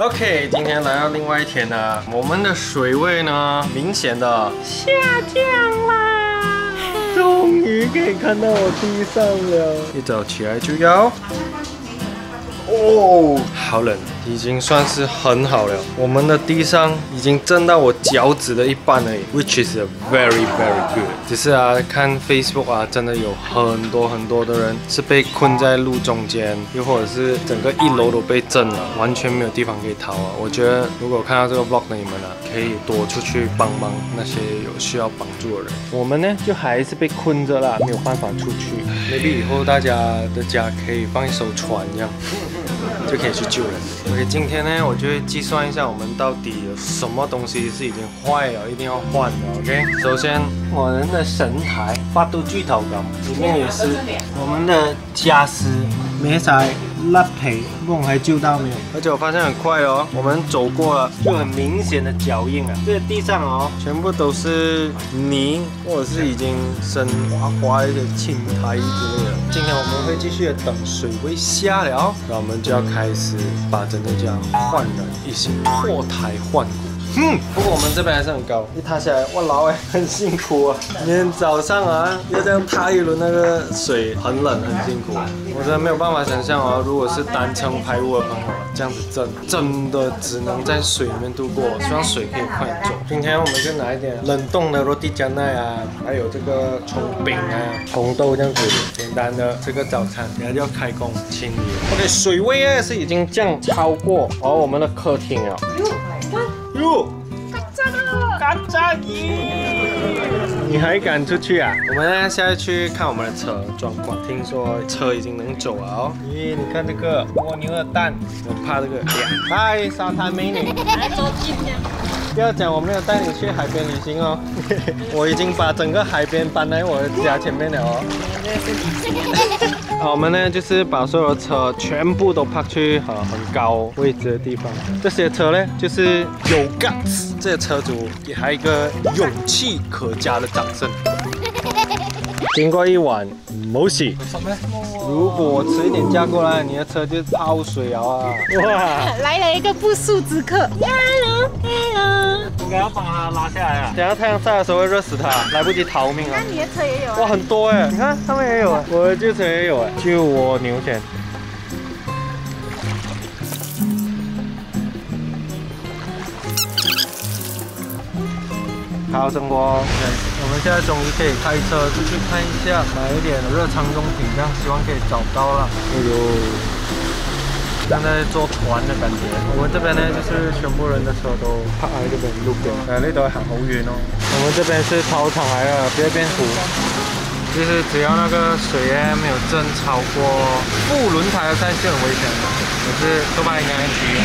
OK， 今天来到另外一天了，我们的水位呢，明显的下降啦。终于可以看到我地上了，一早起来就要。哦，好冷，已经算是很好了。我们的地上已经震到我脚趾的一半而已 ，which is very good。只是啊，看 Facebook 啊，真的有很多的人是被困在路中间，又或者是整个一楼都被震了，完全没有地方可以逃啊。我觉得如果看到这个 vlog 的你们啊，可以多出去帮忙那些有需要帮助的人。我们呢，就还是被困着啦，没有办法出去。maybe 以后大家的家可以放一艘船这样。就可以去救人。OK， 今天呢，我就会计算一下我们到底有什么东西是已经坏了，一定要换的。OK， 首先我们的神台发到豬頭咁，里面也是我们的家私，沒晒甩皮，夢還救到沒有？而且我發現很快哦，我們走過了，就很明顯的腳印啊。這個地上哦，全部都是泥，或者是已經生滑一些青苔之類的。今天我們會繼續的等水位下了，然後我們就要開始把整個家煥然一新，脫胎換骨。不过我们这边还是很高，一踏下来，哇老哎，很辛苦啊。今天早上啊，要这样踏一轮那个水，很冷，很辛苦。我真的没有办法想象哦，如果是单程排污的朋友，这样子真的只能在水里面度过。希望水可以快点走。今天我们就拿一点冷冻的罗蒂加奈啊，还有这个葱饼啊、红豆这样子，简单的这个早餐，等下就要开工清理。OK， 水位呢是已经降超过我们的客厅了。哟，嘎扎你还敢出去啊？我们呢现在去看我们的车状况，听说车已经能走了哦。咦，你看这个蜗牛的蛋，我怕这个。嗨，沙滩美女，来走近点。不要讲我没有带你去海边旅行哦，我已经把整个海边搬来我的家前面了哦。好，我们呢就是把所有的车全部都泊去很高位置的地方。这些车呢就是有 guts， 这些车主给他一个勇气可嘉的掌声。经过一晚冇事，如果我迟一点驾过来，你的车就泡水了啊！哇， 来了一个不速之客。 应该要帮他拉下来啊！等下太阳晒的时候会热死他，来不及逃命啊！ 那你的车也有啊？ 哇，很多哎！你看上面也有哎，我的旧车也有哎，救我牛钱！好生活 ，OK， 我们现在终于可以开车出去看一下，买一点热仓用品，这样希望可以找到了。哎呦！像在坐船的感觉。我们这边呢，就是全部人的车都泊喺这边路边，呢度行好遠哦。我们这边是操场来了，别变湖。就是只要那个水没有震超过副轮胎的赛是很危险的，可是多半应该没有。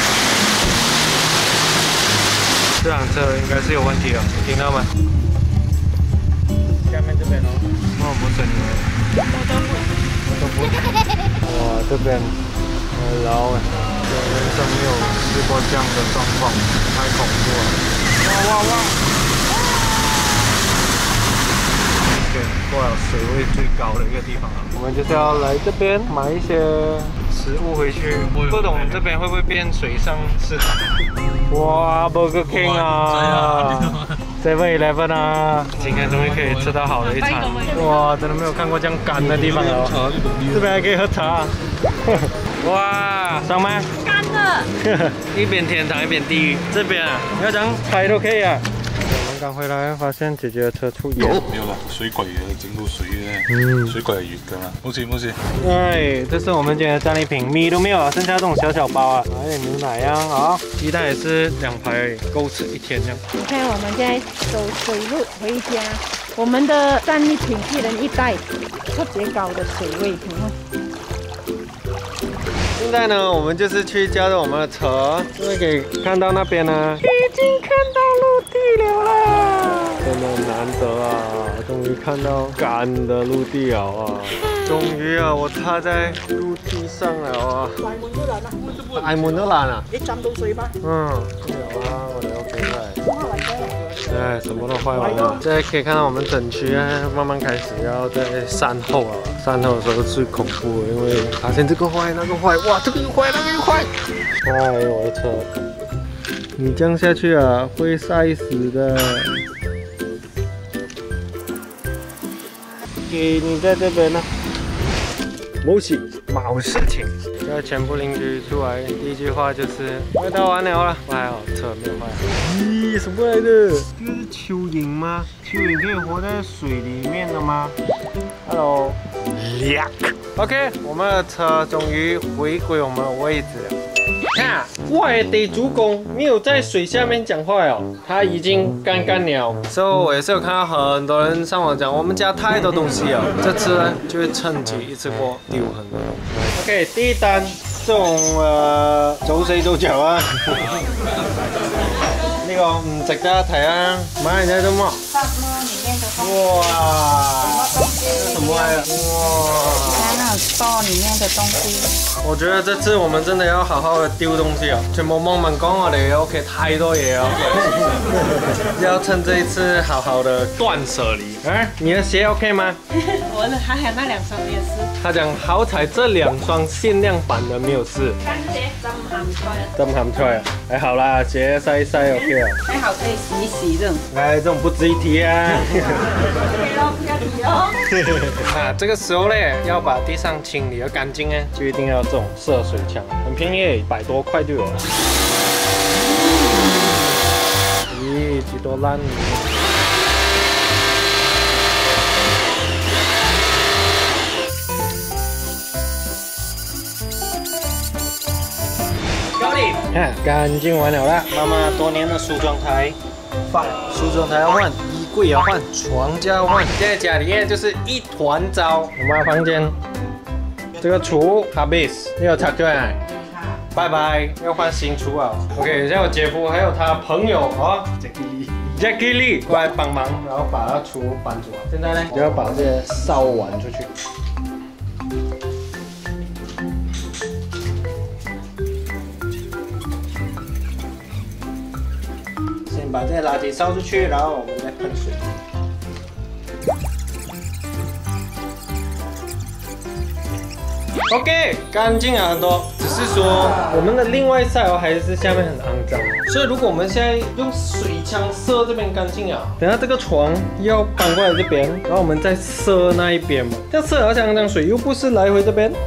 这辆车应该是有问题了，听到吗？下面这边哦，那我们整个我都不，哇，这边。然后我人生没有试过这样的状况，太恐怖了！哇！对，过了水位最高的一个地方了。我们就是要来这边买一些食物回去，不懂这边会不会变水上市场？哇 ，Burger King 啊 ，7-Eleven 啊，今天终于可以吃到好的一餐。哇，真的没有看过这样干的地方了。这边还可以喝茶。哇，爽吗？ 干的， 一边天堂一边地狱。这边啊，你要这样开都可以啊。我们刚回来，发现姐姐的车出烟。 没有了，水鬼嘅，整到水嘅。水鬼係熱噶嘛，冇事。 哎，这是我们今天的战利品，米都没有了，剩下这种小包啊，买点牛奶呀，好，鸡蛋也是2排而已，够吃1天这样。 你看我们现在走水路回家，我们的战利品1人1袋，特别高的水位，你看。 现在呢，我们就是去加热我们的车，因为可以看到那边呢，已经看到陆地了啦，真的很难得啊，终于看到干的陆地了啊，终于啊，我踏在陆地上了啊，大門都爛啊， 你浸到水嗎？ 嗯，有啊，我哋屋企都係。 哎，什么都坏完了。现在可以看到我们整区慢慢开始要在善后了。善后的时候最恐怖，因为发现这个坏那个坏，哇，这个又坏那个又坏。哎，我的车，你这样下去啊，会晒死的。给你在这边呢。冇事情。现在全部邻居出来，第一句话就是快到完了了，还好车没有坏。咦，什么来的？这个是蚯蚓吗？蚯蚓可以活在水里面的吗 ？Hello。OK， 我们的车终于回归我们的位置了。看，我的地主公没有在水下面讲话哦，他已经干了。所以我也是有看到很多人上网讲，我们家太多东西了，这次呢就会趁机一次过丢很多东西。OK， 第一单这種早死早着啊！呢個唔值得一提啊！買嚟睇到麼？哇！什麼來的？哇！ 它那种store里面的东西。 我觉得这次我们真的要好好的丢东西啊！全部網民講我哋屋企太多嘢了，要趁这一次好好的斷捨離。哎，你的鞋 OK 吗？ 我的还有那2双没有试。 他讲好彩这2双限量版的没有试。 干鞋真含出来。 真含出来啊！还好啦，鞋晒一晒 OK 了。 还好可以洗一洗这种。 哎，这种不值一提啊。 不要提哦。 啊，这个时候呢，要把地上清理得干净呢，就一定要这种涉水枪，很便宜，100多块就有了。咦，几多烂！看，干净完了啦！妈妈多年的梳妆台换，梳妆台要换，衣柜要换，床架要换。现在家里面就是一团糟。我妈房间这个厨 habis 没有拆掉来，拜拜，要换新厨啊。OK， 现在我姐夫还有他朋友啊 Jackie Lee 过来帮忙，然后把他厨搬走。现在呢，就要把这些烧完出去。把这些垃圾烧出去，然后我们再喷水。OK， 干净了很多，只是说我们的另外一塞还是下面很肮脏，所以如果我们现在用水枪射这边干净啊，等下这个床要搬过来这边，然后我们再射那一边嘛，这样射好像水又不是来回这边。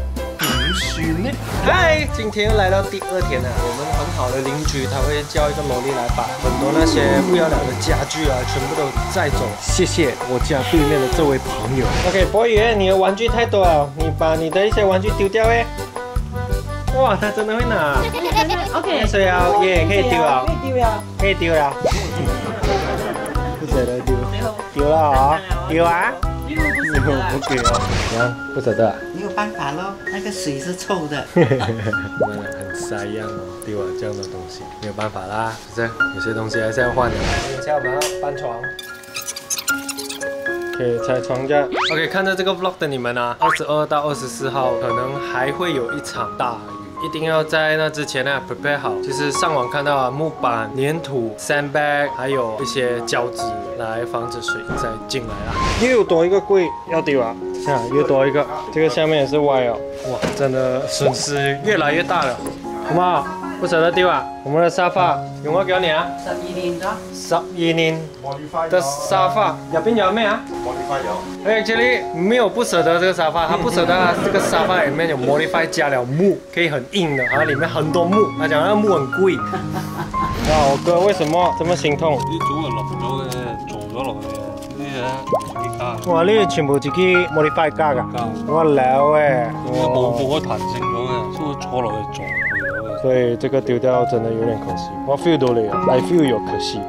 嗨，今天又来到第2天了。我们很好的邻居，他会叫一个萝莉来把很多那些不要了的家具啊，全部都载走。谢谢我家对面的这位朋友。OK， 博宇，你的玩具太多了，你把你的一些玩具丢掉哎。哇，他真的会拿。OK， 所以啊，也可以丢啊。可以丢呀。可以丢了。不舍得丢。丢了啊？丢啊？不给哦，怎样？不舍得啊？ 没有办法咯，那个水是臭的。 很傻一样哦，丢了这样的东西，没有办法啦，是不是？有些东西还是要换的。等一下我们要搬床。OK， 拆床架。OK， 看着这个 vlog 的你们啊，22到24号可能还会有一场大雨。一定要在那之前呢 prepare 好，就是上网看到啊，木板、粘土、sandbag， 还有一些胶纸来防止水再进来啦。又多一个柜要丢啊！啊，又多一个，这个下面也是歪哦。哇，真的损失越来越大了，好不好？不舍得丢啊！我们的沙发用咗幾多年啊 12年咗。 12年的沙发，入邊有咩啊？Actually 没有不舍得这个沙发，他不舍得它这个沙发里面有 modify 加了木，可以很硬的，然后里面很多木，他讲那个木很贵。啊，我哥为什么这么心痛？ 啲早就淋咗嘅，撞咗落去嘅，呢啲咧自己加。 哇，呢啲全部自己 modify 加㗎？我流誒， 冇彈性咗嘅，所以坐落去撞。 所以这个丢掉真的有点可惜，我 feel 到你了 ，I feel 有可惜。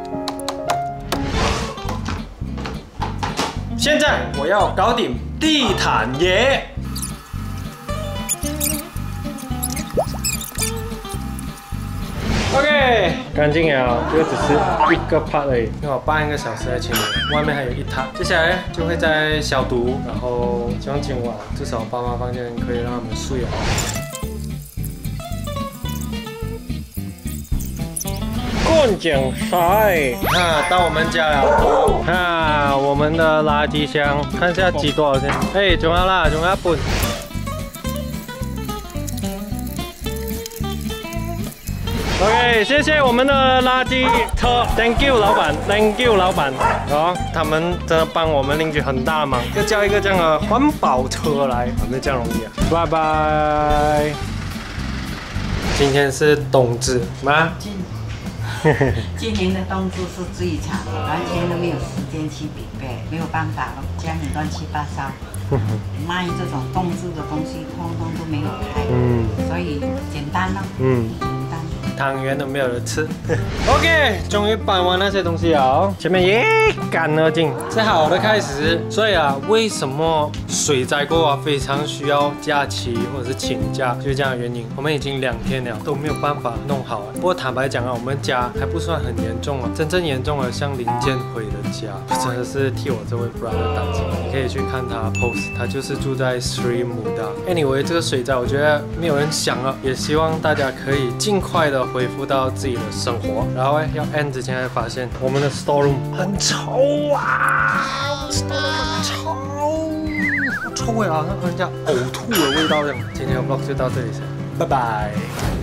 现在我要搞定地毯爷。OK， 干净了，这个只是一个 part 而已，刚好半个小时在清理，外面还有一摊。接下来就会再消毒，然后希望今晚至少爸妈房间可以让他们睡好。过顺景赛。到我们家了。我们的垃圾箱，看一下挤多少钱。哎，仲有啦，仲有一半。OK， 谢谢我们的垃圾车 ，Thank you 老板 ，Thank you 老板。他们真的帮我们邻居很大忙，要叫一个这样的环保车来，没这样容易啊。拜拜。今天是冬至吗？ 今年的冬至是最长，完全都没有时间去准备，没有办法了，家里乱七八糟。卖这种冬至的东西，通通都没有开，所以简单了，简单。 汤圆都没有人吃。OK， 终于搬完那些东西了，前面一干而净，是好的开始。所以为什么水灾过后非常需要假期或者是请假，就是这样的原因。我们已经2天了，都没有办法弄好。不过坦白讲我们家还不算很严重真正严重的像林建辉的家，真的是替我这位 brother 担心。你可以去看他 post， 他就是住在 Sri Muda。Anyway， 这个水灾我觉得没有人想了，也希望大家可以尽快的恢复到自己的生活。然后要 end 之前还发现我们的 storeroom 很臭啊 ，storeroom 很臭，好臭啊，好像人家呕吐的味道这样。今天的 vlog 就到这里先，拜拜。